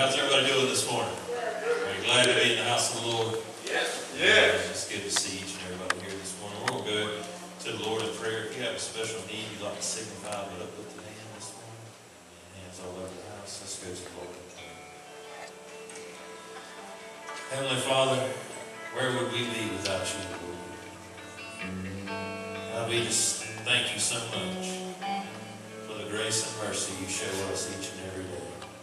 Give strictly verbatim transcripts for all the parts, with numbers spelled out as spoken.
How's everybody doing this morning? Are you glad to be in the house of the Lord? Yes. Yes. It's good to see each and everybody here this morning. We're going to go to the Lord in prayer. If you have a special need you'd like to signify with uplifted hand this morning, hands all over the house, let's go to the Lord. Heavenly Father, where would we be without you, Lord? God, we just thank you so much for the grace and mercy you show us each and every day.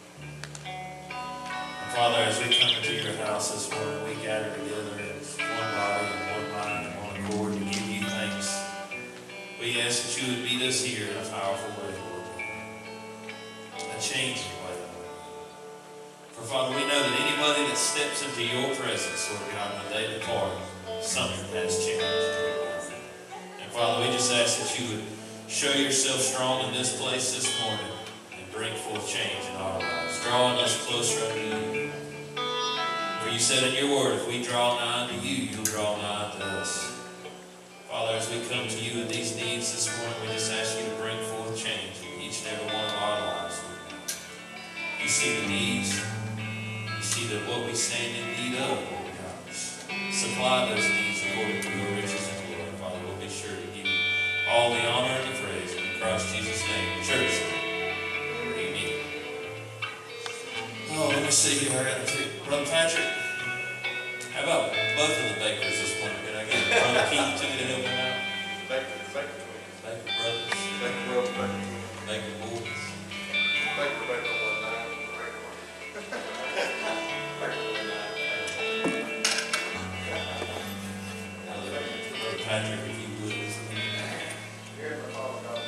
And Father, as we come into your house this morning, we gather together as one body and one mind and one accord to give you thanks. We ask that you would meet us here in a powerful way, Lord. A changing way, Lord. For Father, we know that anybody that steps into your presence, Lord God, when they depart, something has changed. And Father, we just ask that you would show yourself strong in this place this morning and bring forth change in our lives, drawing us closer unto you. For you said in your word, if we draw nigh unto you, you'll draw nigh unto us. Father, as we come to you in these needs this morning, we just ask you to bring forth change in each and every one of our lives. You see the needs. You see that what we stand in need of, Lord God. Supply those needs according to your riches and glory. Father, we'll be sure to give you all the honor and the praise in Christ Jesus' name. Church, amen. Oh, let me see here. I got to Brother Patrick, how about both of the bakers this morning? Can I get Brother Keith to me to help him out? Baker, Baker, Baker Brothers. Baker, Brothers, Baker. Baker Boys. Baker, Baker, one nine. Baker, one nine. Brother Patrick, if you would. Here's the Father God.